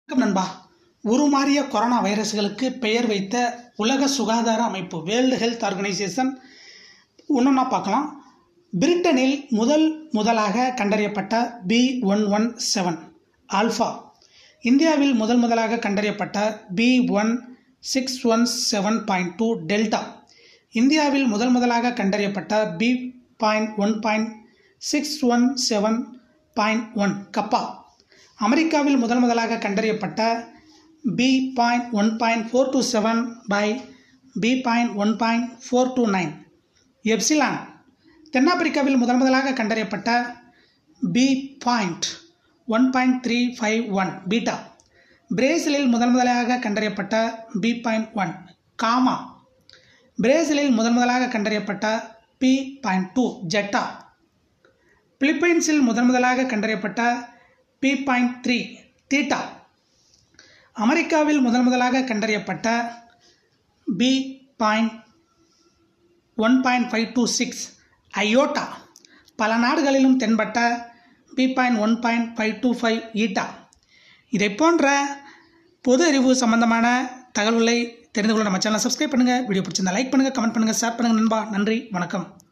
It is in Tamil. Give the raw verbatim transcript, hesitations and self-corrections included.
வணக்கம் நண்பா. உருமாறிய கொரோனா வைரஸ்களுக்கு பெயர் வைத்த உலக சுகாதார அமைப்பு வேர்ல்டு ஹெல்த் ஆர்கனைசேஷன் ஒன்றா பார்க்கலாம். பிரிட்டனில் முதல் முதலாக கண்டறியப்பட்ட B one one seven alpha, இந்தியாவில் முதல் முதலாக கண்டறியப்பட்ட B one six one seven point two delta, இந்தியாவில் முதல் முதலாக கண்டறியப்பட்ட B point one point six one seven point one kappa, அமெரிக்காவில் முதல் முதலாக கண்டறியப்பட்ட B point one point four two seven by B point one point four two nine epsilon, தென்னாப்பிரிக்காவில் முதல் முதலாக கண்டறியப்பட்ட B point one point three five one beta, பிரேசிலில் முதல் முதலாக கண்டறியப்பட்ட பி பாயிண்ட் ஒன் காமா, பிரேசிலில் முதல் முதலாக கண்டறியப்பட்ட பி பாயிண்ட் டூ ஜெட்டா, பிலிப்பைன்ஸில் முதன் முதலாக கண்டறியப்பட்ட பி பாயிண்ட் த்ரீ தீட்டா, அமெரிக்காவில் முதன் முதலாக கண்டறியப்பட்ட B point one point five two six iota, பல நாடுகளிலும் தென்பட்ட B point one point five two five eta. இதை போன்ற பொது அறிவு சம்பந்தமான தகவல்களை தெரிந்து கொள்ள நம்ம சேனலை சப்ஸ்கிரைப் பண்ணுங்கள். வீடியோ பிடிச்சிருந்தா லைக் பண்ணுங்கள், கமெண்ட் பண்ணுங்கள், ஷேர் பண்ணுங்கள் நண்பா. நன்றி, வணக்கம்.